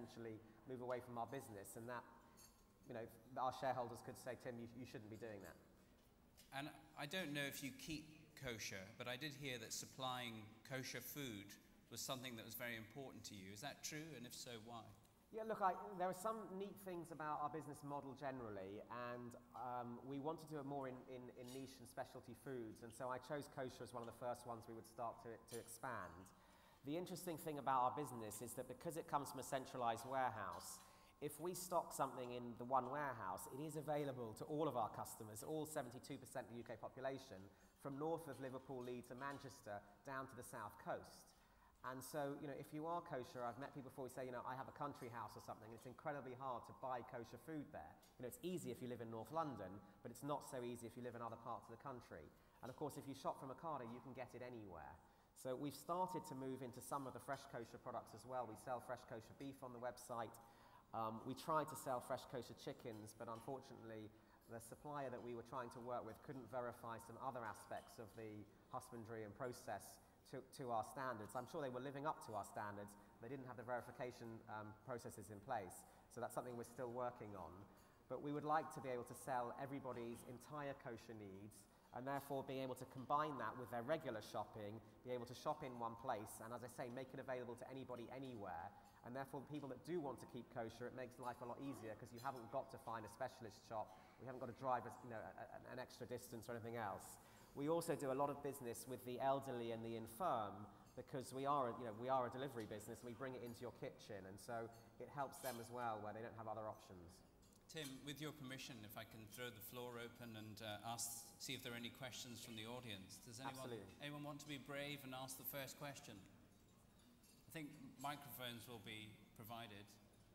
potentially move away from our business, and that, you know, our shareholders could say, Tim, you shouldn't be doing that. And I don't know if you keep kosher, but I did hear that supplying kosher food was something that was very important to you. Is that true? And if so, why? Yeah, look, there are some neat things about our business model generally, and we want to do it more in niche and specialty foods, and so I chose kosher as one of the first ones we would start to expand. The interesting thing about our business is that because it comes from a centralized warehouse, if we stock something in the one warehouse, it is available to all of our customers, all 72% of the UK population, from north of Liverpool, Leeds and Manchester down to the south coast. And so, you know, if you are kosher, I've met people before who say, you know, I have a country house or something, and it's incredibly hard to buy kosher food there. You know, it's easy if you live in North London, but it's not so easy if you live in other parts of the country. And of course, if you shop from Ocado, you can get it anywhere. So we've started to move into some of the fresh kosher products as well. We sell fresh kosher beef on the website. We tried to sell fresh kosher chickens, but unfortunately, the supplier that we were trying to work with couldn't verify some other aspects of the husbandry and process to our standards. I'm sure they were living up to our standards. They didn't have the verification processes in place. So that's something we're still working on. But we would like to be able to sell everybody's entire kosher needs, and therefore being able to combine that with their regular shopping, be able to shop in one place, and as I say, make it available to anybody anywhere. And therefore, the people that do want to keep kosher, it makes life a lot easier because you haven't got to find a specialist shop. We haven't got to drive an extra distance or anything else. We also do a lot of business with the elderly and the infirm because we are a delivery business. And we bring it into your kitchen, and so it helps them as well where they don't have other options. Tim, with your permission, if I can throw the floor open and see if there are any questions from the audience. Does anyone want to be brave and ask the first question? I think microphones will be provided.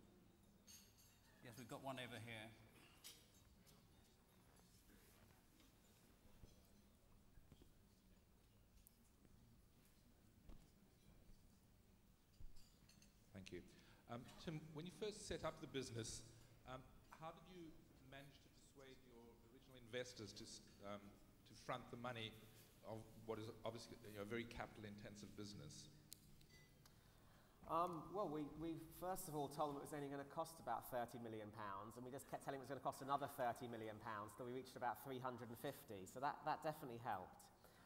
Yes, we've got one over here. Thank you. Tim, when you first set up the business, how did you manage to persuade your original investors to front the money of what is obviously a very capital-intensive business? Well, we first of all told them it was only going to cost about £30 million, and we just kept telling them it was going to cost another £30 million, till we reached about 350. So that definitely helped.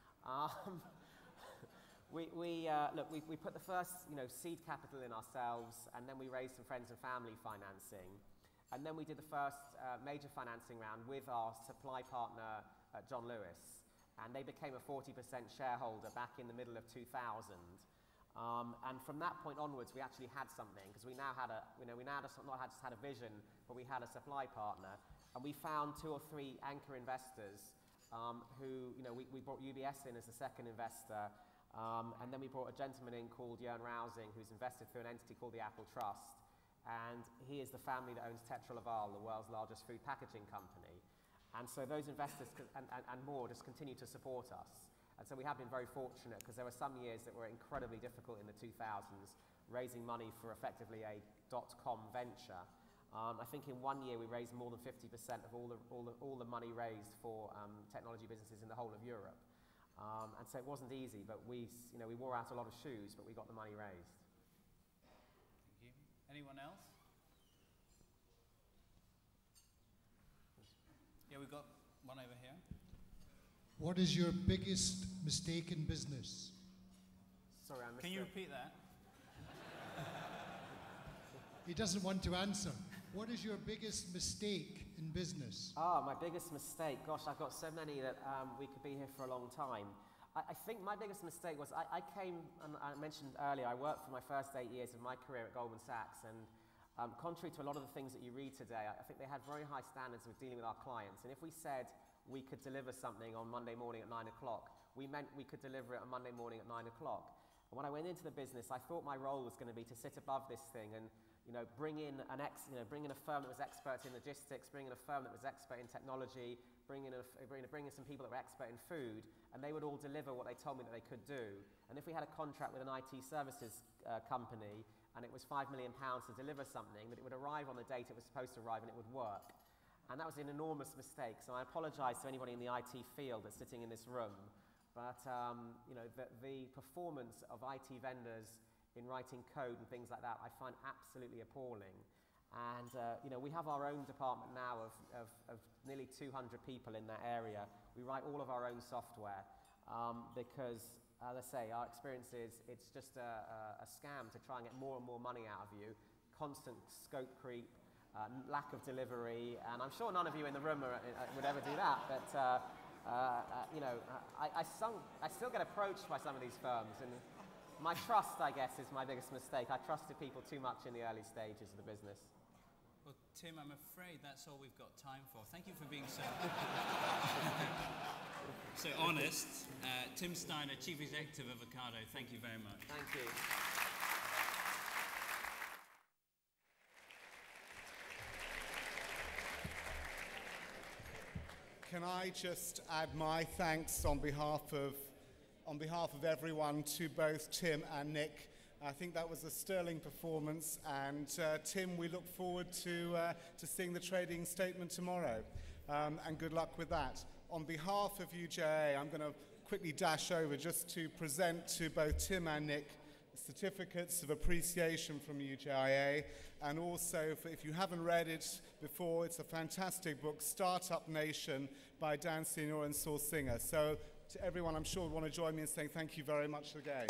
We put the first seed capital in ourselves, and then we raised some friends and family financing. And then we did the first major financing round with our supply partner, John Lewis, and they became a 40% shareholder back in the middle of 2000. And from that point onwards, we actually had something, because we now had not just had a vision, but we had a supply partner. And we found 2 or 3 anchor investors who, we brought UBS in as the second investor, and then we brought a gentleman in called Jörn Rousing, who's invested through an entity called the Apple Trust. And he is the family that owns Tetra Laval, the world's largest food packaging company. And so those investors and more just continue to support us. And so we have been very fortunate, because there were some years that were incredibly difficult in the 2000s, raising money for effectively a .com venture. I think in one year we raised more than 50% of all the money raised for technology businesses in the whole of Europe. And so it wasn't easy, but we wore out a lot of shoes, but we got the money raised. Thank you. Anyone else? Yeah, we've got one over here. What is your biggest mistake in business? Sorry, I missed Can you repeat that? He doesn't want to answer. What is your biggest mistake in business? My biggest mistake? Gosh, I've got so many that we could be here for a long time. I think my biggest mistake was I came, and I mentioned earlier, I worked for my first 8 years of my career at Goldman Sachs, and contrary to a lot of the things that you read today, I think they had very high standards with dealing with our clients. And if we said we could deliver something on Monday morning at 9 o'clock, we meant we could deliver it on Monday morning at 9 o'clock. And when I went into the business, I thought my role was going to be to sit above this thing and bring in a firm that was expert in logistics, bring in a firm that was expert in technology, bring in some people that were expert in food, and they would all deliver what they told me that they could do. And if we had a contract with an IT services company, and it was £5 million to deliver something, that it would arrive on the date it was supposed to arrive and it would work. And that was an enormous mistake. So I apologize to anybody in the IT field that's sitting in this room. But the performance of IT vendors in writing code and things like that, I find absolutely appalling. And we have our own department now of nearly 200 people in that area. We write all of our own software because, as I say, our experience is it's just a scam to try and get more and more money out of you, constant scope creep, lack of delivery, and I'm sure none of you in the room would ever do that, but I still get approached by some of these firms, and my trust, I guess, is my biggest mistake. I trusted people too much in the early stages of the business. Well, Tim, I'm afraid that's all we've got time for. Thank you for being so so honest. Tim Steiner, Chief Executive of Ocado, thank you very much. Thank you. Can I just add my thanks on behalf of everyone to both Tim and Nick. I think that was a sterling performance, and Tim, we look forward to seeing the trading statement tomorrow, and good luck with that. On behalf of UJIA, I'm going to quickly dash over just to present to both Tim and Nick certificates of appreciation from UJIA, and also, if you haven't read it before, it's a fantastic book, Startup Nation by Dan Senior and Saul Singer. So to everyone, I'm sure will want to join me in saying thank you very much again.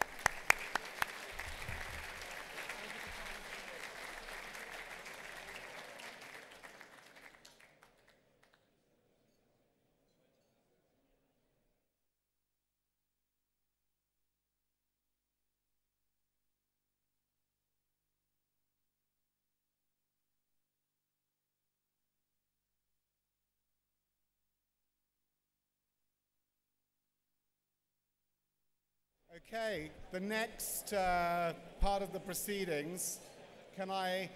Okay, the next part of the proceedings, can I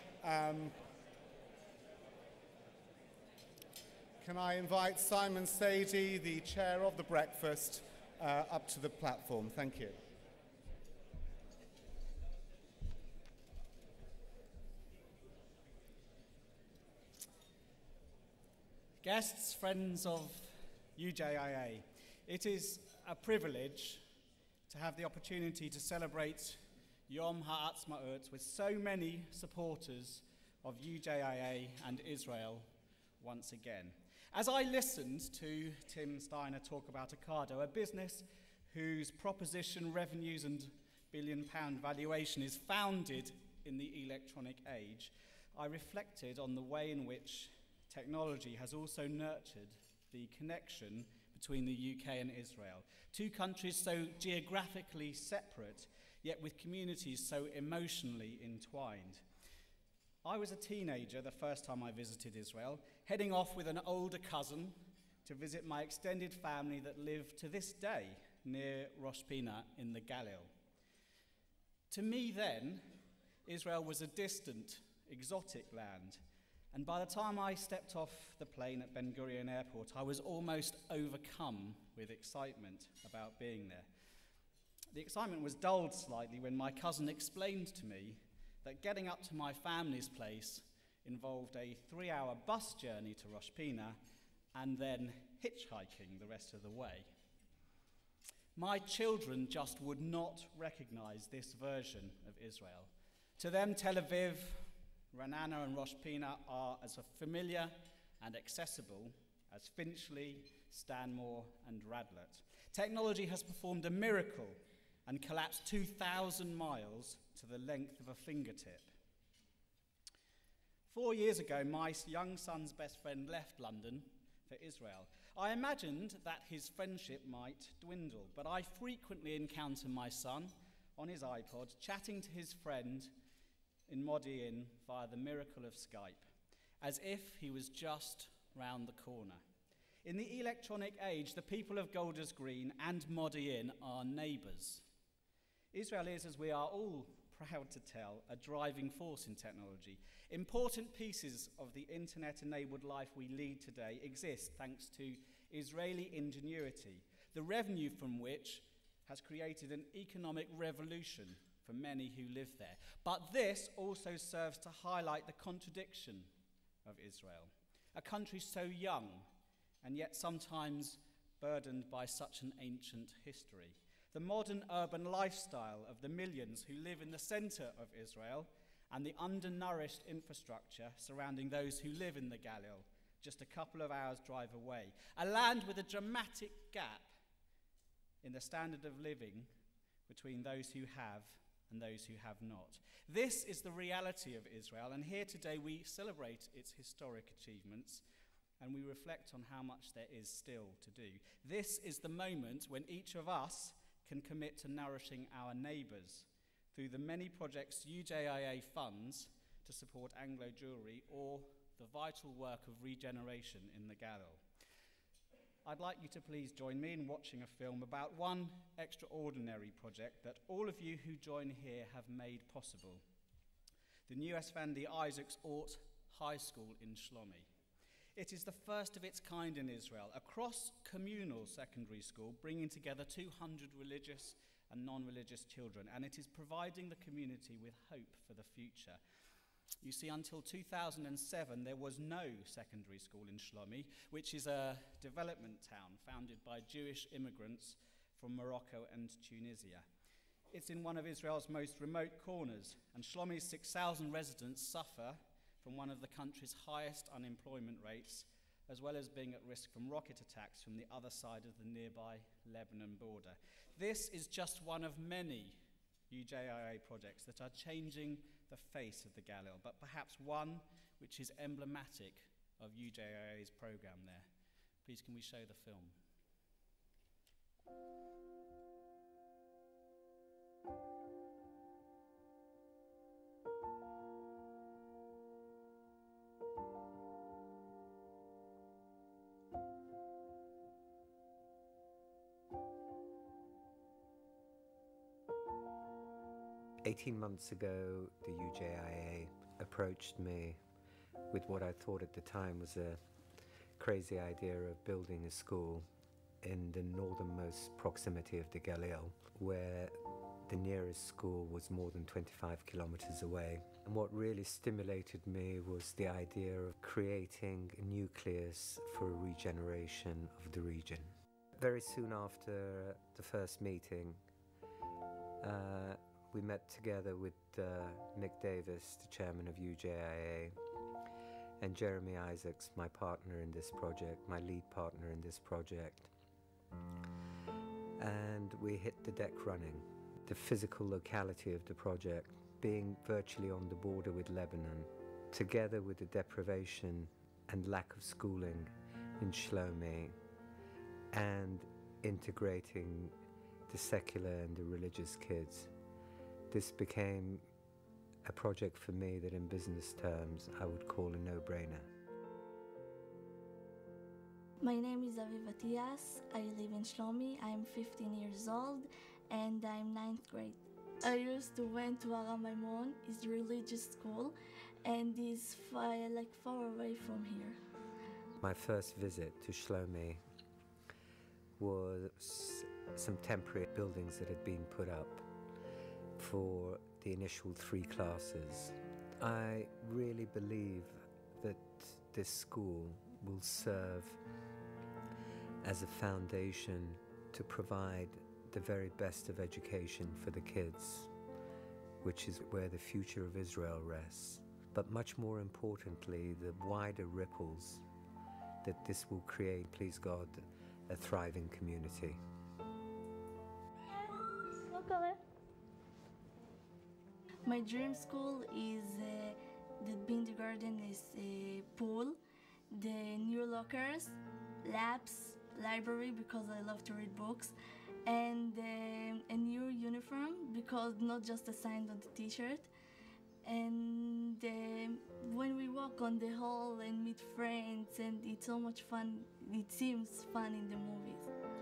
invite Simon Sadie, the chair of the breakfast, up to the platform? Thank you. Guests, friends of UJIA, it is a privilege to have the opportunity to celebrate Yom Haatzmaut with so many supporters of UJIA and Israel once again. As I listened to Tim Steiner talk about Ocado, a business whose proposition, revenues and billion-pound valuation is founded in the electronic age, I reflected on the way in which technology has also nurtured the connection between the UK and Israel. Two countries so geographically separate, yet with communities so emotionally entwined. I was a teenager the first time I visited Israel, heading off with an older cousin to visit my extended family that live to this day near Rosh Pina in the Galil. To me then, Israel was a distant, exotic land, and by the time I stepped off the plane at Ben Gurion Airport, I was almost overcome with excitement about being there. The excitement was dulled slightly when my cousin explained to me that getting up to my family's place involved a 3-hour bus journey to Rosh Pina and then hitchhiking the rest of the way. My children just would not recognize this version of Israel. To them, Tel Aviv, Ra'anana and Rosh Pina are as familiar and accessible as Finchley, Stanmore and Radlett. Technology has performed a miracle and collapsed 2,000 miles to the length of a fingertip. 4 years ago, my young son's best friend left London for Israel. I imagined that his friendship might dwindle, but I frequently encounter my son on his iPod chatting to his friend in Modi'in via the miracle of Skype, as if he was just round the corner. In the electronic age, the people of Golders Green and Modi'in are neighbours. Israel is, as we are all proud to tell, a driving force in technology. Important pieces of the internet-enabled life we lead today exist thanks to Israeli ingenuity, the revenue from which has created an economic revolution for many who live there. But this also serves to highlight the contradiction of Israel, a country so young and yet sometimes burdened by such an ancient history. the modern urban lifestyle of the millions who live in the centre of Israel, and the undernourished infrastructure surrounding those who live in the Galilee, just a couple of hours' drive away. A land with a dramatic gap in the standard of living between those who have and those who have not. This is the reality of Israel, and here today we celebrate its historic achievements and we reflect on how much there is still to do. This is the moment when each of us can commit to nourishing our neighbours through the many projects UJIA funds to support Anglo Jewry or the vital work of regeneration in the Galilee. I'd like you to please join me in watching a film about one extraordinary project that all of you who join here have made possible. The New Esfandi Isaacs Ort High School in Shlomi. It is the first of its kind in Israel, a cross-communal secondary school bringing together 200 religious and non-religious children, and it is providing the community with hope for the future. You see, until 2007, there was no secondary school in Shlomi, which is a development town founded by Jewish immigrants from Morocco and Tunisia. It's in one of Israel's most remote corners, and Shlomi's 6,000 residents suffer from one of the country's highest unemployment rates, as well as being at risk from rocket attacks from the other side of the nearby Lebanon border. This is just one of many UJIA projects that are changing the face of the Galilee, but perhaps one which is emblematic of UJIA's program there. Please, can we show the film? 18 months ago, the UJIA approached me with what I thought at the time was a crazy idea of building a school in the northernmost proximity of the Galil, where the nearest school was more than 25 kilometers away. And what really stimulated me was the idea of creating a nucleus for a regeneration of the region. Very soon after the first meeting, we met together with Nick Davis, the chairman of UJIA, and Jeremy Isaacs, my partner in this project, my lead partner in this project. And we hit the deck running. The physical locality of the project, being virtually on the border with Lebanon, together with the deprivation and lack of schooling in Shlomi, and integrating the secular and the religious kids, this became a project for me that in business terms I would call a no-brainer. My name is Aviva Tias. I live in Shlomi. I'm 15 years old and I'm 9th grade. I used to went to Ara Maimon, it's a religious school, and it's far away from here. My first visit to Shlomi was some temporary buildings that had been put up for the initial 3 classes. I really believe that this school will serve as a foundation to provide the very best of education for the kids, which is where the future of Israel rests. But much more importantly, the wider ripples that this will create, please God, a thriving community. My dream school is the kindergarten is a pool, the new lockers, labs, library because I love to read books, and a new uniform because not just a sign on the t-shirt. And when we walk on the hall and meet friends, and it's so much fun, it seems fun in the movies.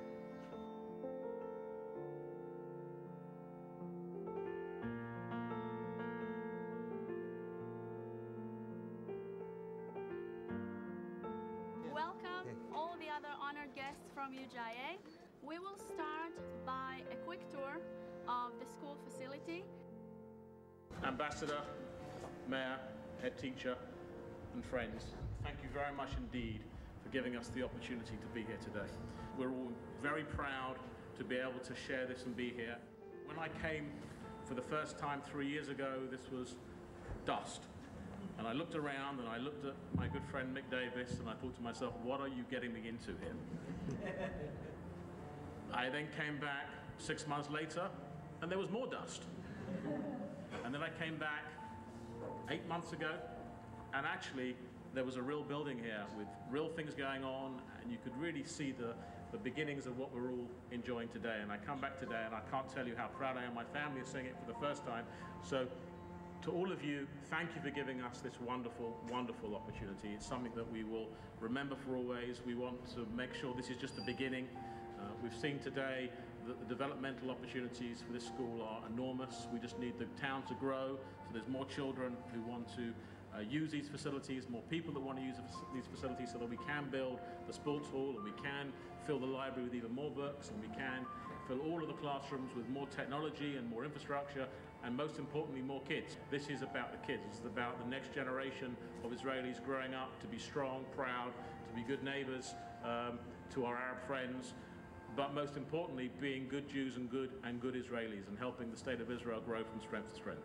From UJIA. We will start by a quick tour of the school facility. Ambassador, Mayor, Head Teacher and friends, thank you very much indeed for giving us the opportunity to be here today. We're all very proud to to be able to share this and be here. When I came for the first time 3 years ago, this was dust. And I looked around and I looked at my good friend Mick Davis and I thought to myself, what are you getting me into here? I then came back 6 months later and there was more dust. And then I came back 8 months ago and actually there was a real building here with real things going on, and you could really see the beginnings of what we're all enjoying today. And I come back today and I can't tell you how proud I am. My family is seeing it for the first time. So to all of you, thank you for giving us this wonderful, wonderful opportunity. It's something that we will remember for always. We want to make sure this is just the beginning. We've seen today that the developmental opportunities for this school are enormous. We just need the town to grow, so there's more children who want to use these facilities, more people that want to use these facilities, so that we can build the sports hall and we can fill the library with even more books, and we can fill all of the classrooms with more technology and more infrastructure, and most importantly, more kids. This is about the kids. This is about the next generation of Israelis growing up to be strong, proud, to be good neighbors to our Arab friends, but most importantly, being good Jews and good Israelis, and helping the state of Israel grow from strength to strength.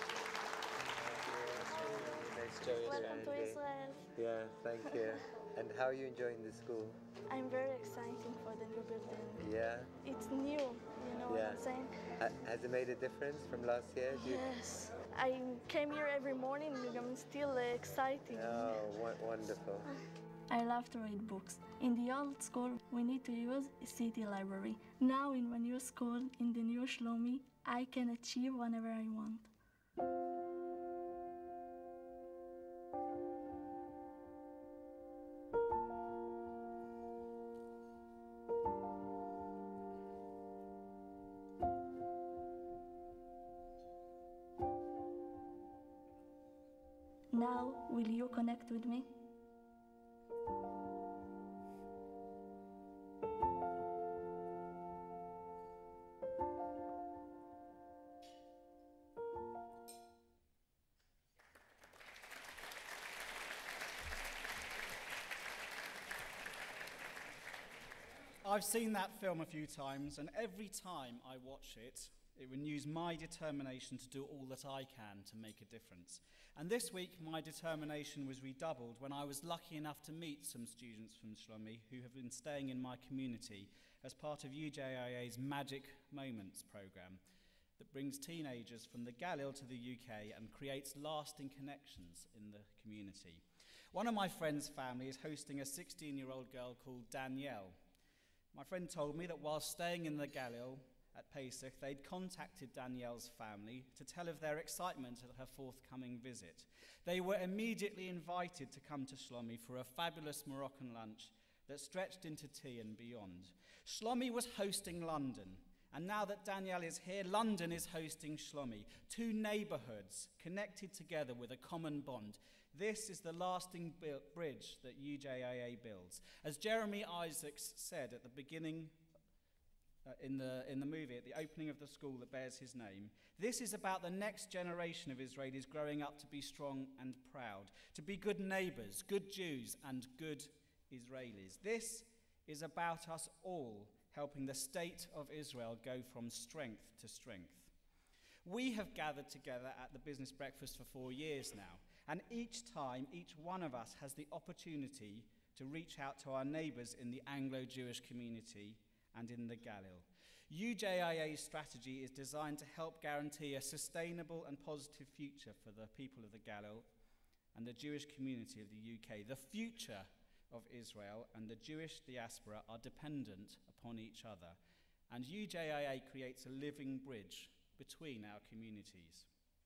Welcome to Israel. Yeah, thank you. And how are you enjoying the school? I'm very excited for the new building. Yeah? It's new, you know what I'm saying? Has it made a difference from last year? Yes. I came here every morning and I'm still excited. Oh, wonderful. I love to read books. In the old school, we need to use a city library. Now in my new school, in the new Shlomi, I can achieve whenever I want. Now, will you connect with me? I've seen that film a few times, and every time I watch it, it renews my determination to do all that I can to make a difference. And this week, my determination was redoubled when I was lucky enough to meet some students from Shlomi who have been staying in my community as part of UJIA's Magic Moments programme that brings teenagers from the Galil to the UK and creates lasting connections in the community. One of my friend's family is hosting a 16-year-old girl called Danielle. My friend told me that while staying in the Galil at Pesach, they'd contacted Danielle's family to tell of their excitement at her forthcoming visit. They were immediately invited to come to Shlomi for a fabulous Moroccan lunch that stretched into tea and beyond. Shlomi was hosting London, and now that Danielle is here, London is hosting Shlomi, two neighbourhoods connected together with a common bond. This is the lasting bridge that UJIA builds. As Jeremy Isaacs said at the beginning, in the movie, at the opening of the school that bears his name, this is about the next generation of Israelis growing up to be strong and proud, to be good neighbours, good Jews and good Israelis. This is about us all helping the state of Israel go from strength to strength. We have gathered together at the Business Breakfast for 4 years now, and each time, each one of us has the opportunity to reach out to our neighbours in the Anglo-Jewish community and in the Galil. UJIA's strategy is designed to help guarantee a sustainable and positive future for the people of the Galil and the Jewish community of the UK. The future of Israel and the Jewish diaspora are dependent upon each other, and UJIA creates a living bridge between our communities.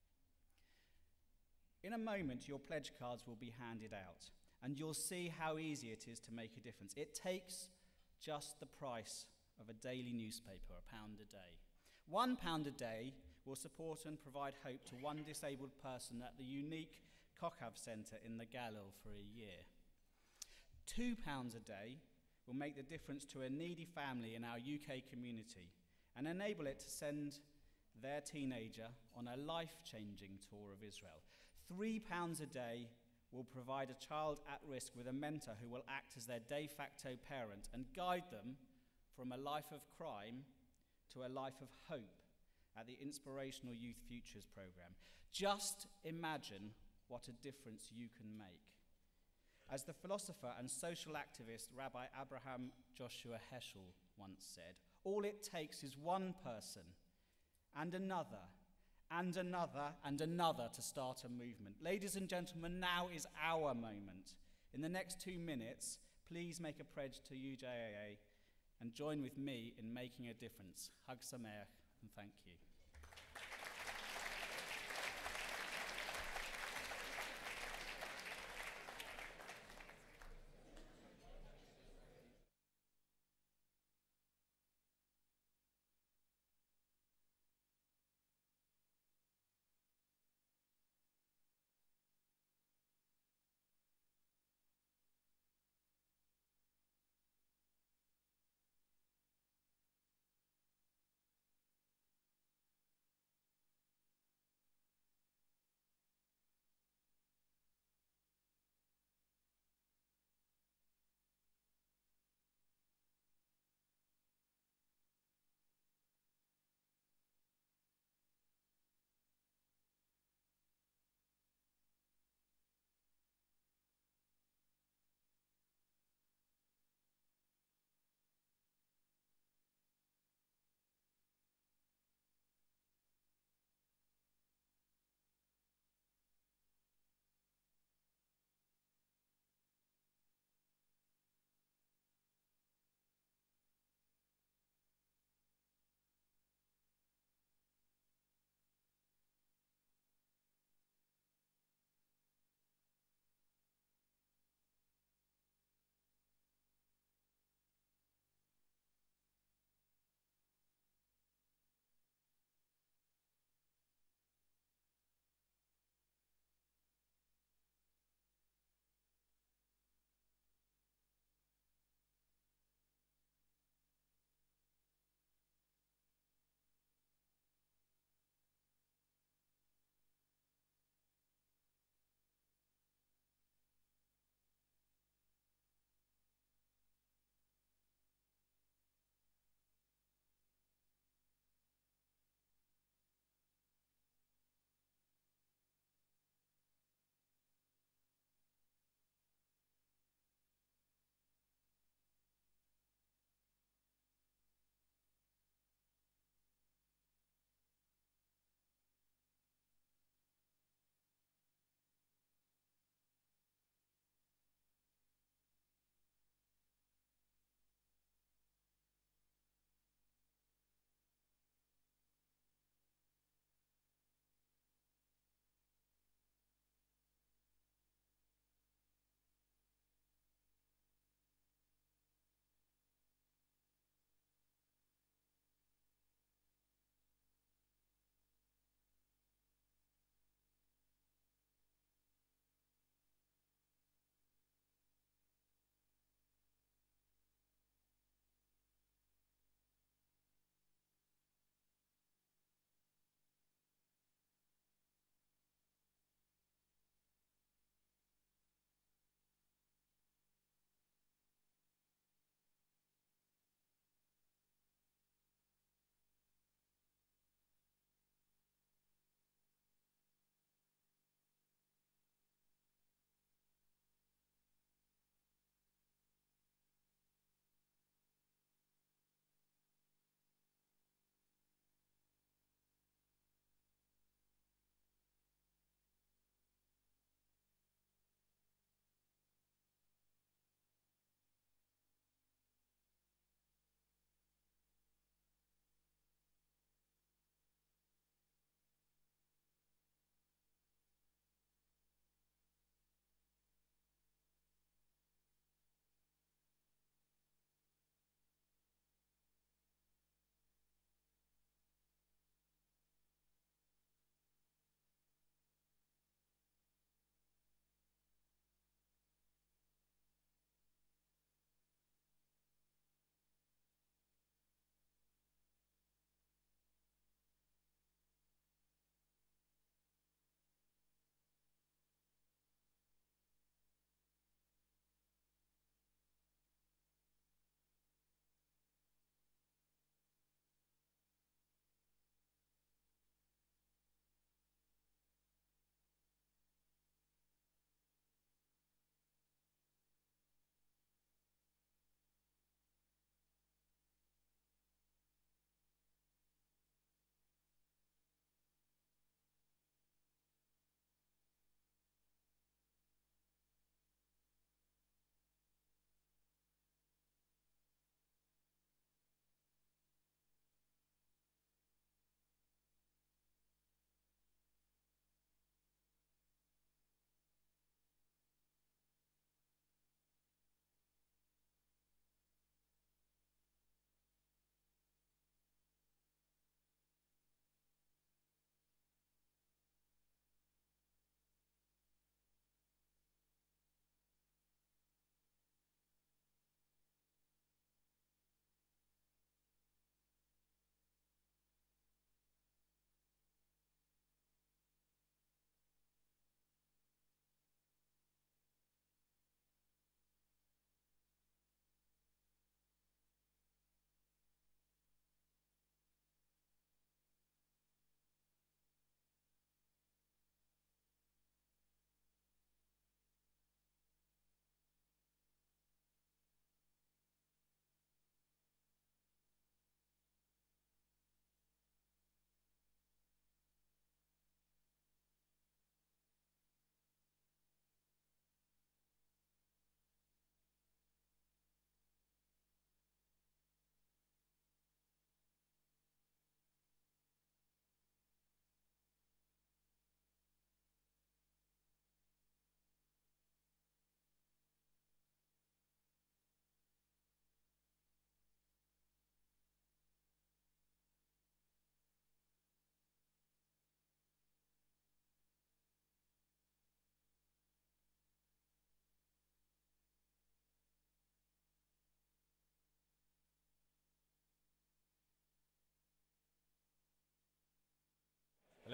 In a moment, your pledge cards will be handed out, and you'll see how easy it is to make a difference. It takes just the price of a daily newspaper, £1 a day. £1 a day will support and provide hope to one disabled person at the unique Kochav Centre in the Galil for a year. £2 a day will make the difference to a needy family in our UK community and enable it to send their teenager on a life-changing tour of Israel. £3 a day will provide a child at risk with a mentor who will act as their de facto parent and guide them from a life of crime to a life of hope at the Inspirational Youth Futures program. Just imagine what a difference you can make. As the philosopher and social activist Rabbi Abraham Joshua Heschel once said, all it takes is one person and another and another and another to start a movement. Ladies and gentlemen, now is our moment. In the next 2 minutes, please make a pledge to UJIA and join with me in making a difference. Hag Sameach, and thank you.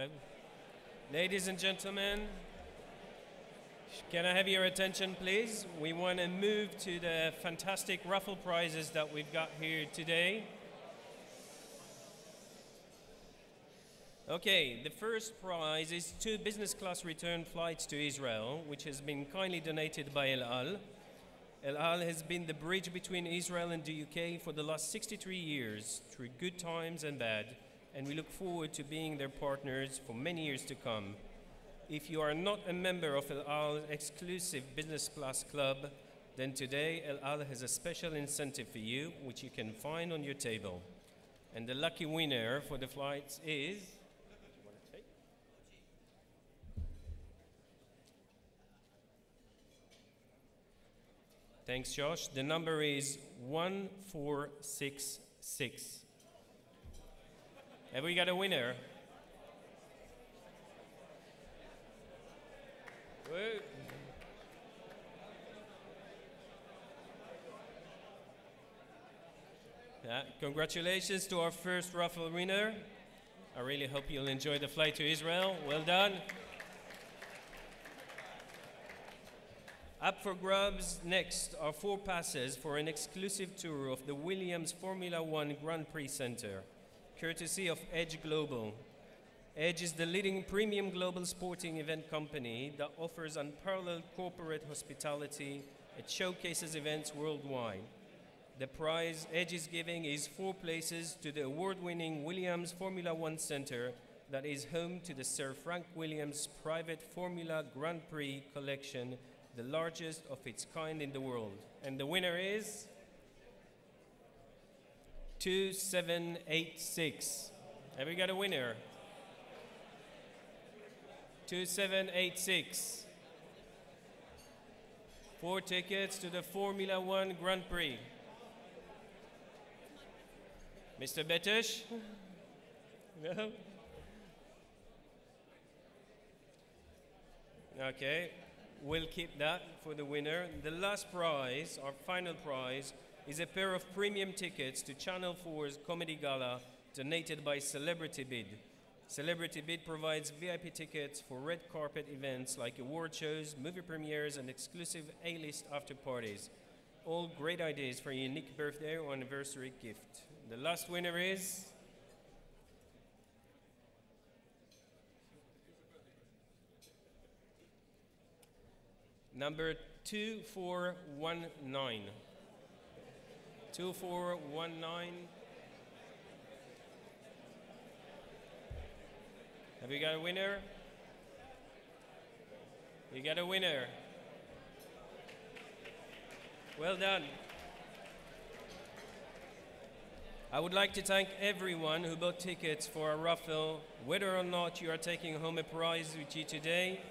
Ladies and gentlemen, can I have your attention, please? We want to move to the fantastic raffle prizes that we've got here today. Okay, the first prize is 2 business class return flights to Israel, which has been kindly donated by El Al. El Al has been the bridge between Israel and the UK for the last 63 years, through good times and bad, and we look forward to being their partners for many years to come. If you are not a member of El Al's exclusive business class club, then today El Al has a special incentive for you, which you can find on your table. And the lucky winner for the flights is... Thanks, Josh. The number is 1466. Have we got a winner? Whoa. Congratulations to our first raffle winner. I really hope you'll enjoy the flight to Israel. Well done. Up for grabs next are 4 passes for an exclusive tour of the Williams Formula One Grand Prix Center, courtesy of Edge Global. Edge is the leading premium global sporting event company that offers unparalleled corporate hospitality. It showcases events worldwide. The prize Edge is giving is 4 places to the award-winning Williams Formula One Center that is home to the Sir Frank Williams private Formula Grand Prix collection, the largest of its kind in the world. And the winner is 2786. Have we got a winner? 2786. 4 tickets to the Formula One Grand Prix. Mr. Betesh? No? Okay. We'll keep that for the winner. The last prize, our final prize, is a pair of premium tickets to Channel 4's Comedy Gala donated by Celebrity Bid. Celebrity Bid provides VIP tickets for red carpet events like award shows, movie premieres, and exclusive A-list after parties. All great ideas for a unique birthday or anniversary gift. The last winner is... number 2419. 2419. Have you got a winner? You got a winner. Well done. I would like to thank everyone who bought tickets for our raffle. Whether or not you are taking home a prize with you today,